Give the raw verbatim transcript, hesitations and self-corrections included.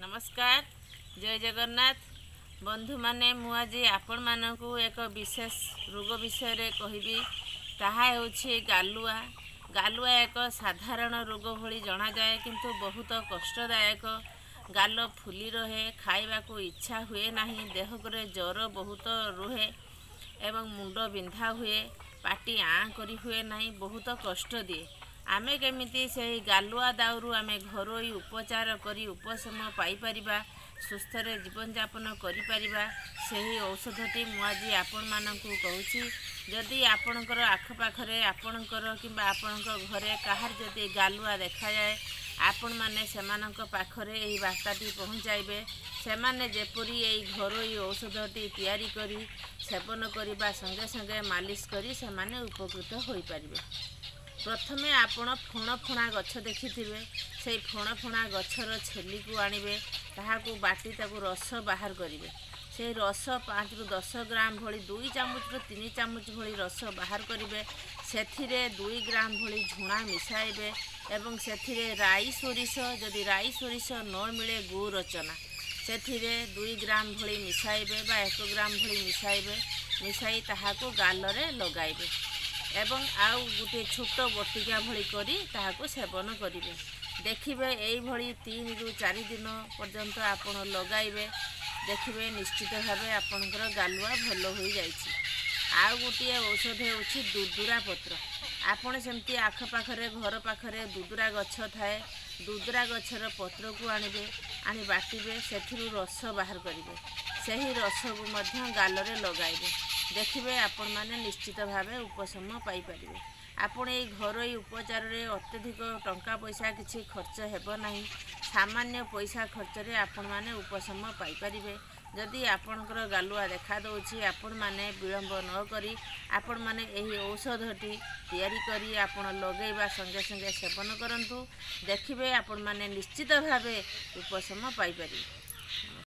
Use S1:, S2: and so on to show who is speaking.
S1: नमस्कार जय जगन्नाथ बंधु माने मु आज आपण मानकु एक विशेष रोग विषय रे कहबी ताहा होछि गालुआ गालुआ एक साधारण रोग भली जना जाए किंतु बहुत कष्टदायक गाल फुली रहे खाइबा को इच्छा हुए नहीं देह करे ज्वर बहुत रुहे एवं मुंड बिंधा हुए पाटी आँ करी हुए नहीं बहुत कष्ट दिए आमे केमिति से गालुआ दाउरू आमे घरोई उपचार करी उपशम पाई परिबा सुस्थ रे जीवन यापन करि परिबा सेही औषधटी मु आज आपण मानकु कहूछि जदि आपणकर आखपाखरे आपणकर किंबा आपणक घरे काहार जदि गालुआ देखा जाए आपण माने सेमानक पाखरे एही बार्ताटी पहुँचाइबे सेमाने जेपरी एही घरोई औषधटी तैयारी करी सेवन करिबा संगे संगे मालिश करी सेमाने उपकृत होई परिबे। प्रथमे आपण फण फणा गछ देखिथिबे से फण फणा गछर छेली को आनिबे ताहाकू बाटी ताकू रस बाहर करिवे से रस पाँच रु दस ग्राम भली दुई चामच रु तीन चामच भली रस बाहर करिवे सेथिरे दुई ग्राम भली झुणा मिसाइबे एवं सेथिरे राई सोरिष जदि राई सोरिष न मिले गु रचना सेथिरे दुई ग्राम भली मिसाइबे बा एक ग्राम भली मिसाइबे मिसाई ताहाकू गालरे लगाइबे एवं आउ गोटे छोट बटिका भली करी ताहाको सेवन करिवे देखिबे एई भली तीन रु चार दिन पर्यंत आपण लगाइबे देखिबे निश्चित भावे आपणकर गालुआ भल हो जाइछि। आउ गोटे औषध होछि दुदुरा पत्र आपण सेमती आखपाखरे घर पाखरे दुदुरा गछ थाए दुदुरा गछर पत्र को आनिबे आनि बाटिबे सेथिरु रस बाहर करिवे सेही रस को मध्य गालरे लगाइबे देखिबे आपण माने निश्चित भावे उपशम पाई परिबे। आपण ए घरोई उपचार रे अत्यधिक टंका पैसा किछि खर्च हेबो नाही सामान्य पैसा खर्च रे आपण माने उपशम पाई परिबे। जदि आपणकर गालुआ देखा दउछि आपण माने विलंब न करी आपण माने एही औषधटी तैयारी करी आपण लगेइबा संगे संगे सेवन करंतु देखिबे आपण माने निश्चित भावे उपशम पाई परिबे।